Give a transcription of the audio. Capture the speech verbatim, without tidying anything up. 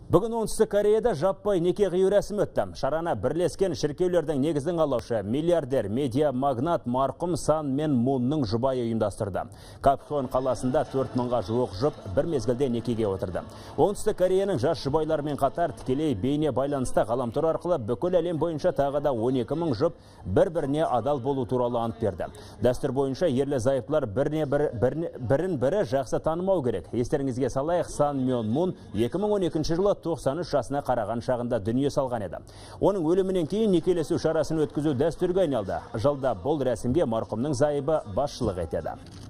Бүгін Оңтүстік Кореяда жаппай неке қию рәсімі өтті. Шарана бірлескен шіркеулердің негізін қалаушы миллиардер медиа магнат марқұм Сан Мен Мунның жұбайы ұйымдастырды. Капхон қаласында төрт мыңға жуық жұп бір мезгілде некеге отырды. Оңтүстік Кореяның жас жұбайларымен қатар тікелей бейне байланыста ғаламтор арқылы бүкіл әлем бойынша тағы да он екі мың жұп бір-біріне адал болу туралы ант берді. Дәстүр бойынша ерлі зайыптылар бірін бірі жақсы танымау керек. Естеріңізге салайық, Сан Мен Мун екі мың он екінші жылы тоқсан үш жасына қараған шағында дүние салған еді. Оның өлімінен кейін некелесу шарасын өткізу дәстүрге айналды. Жылда бұл рәсімге марқұмның зайыбы басшылық етеді.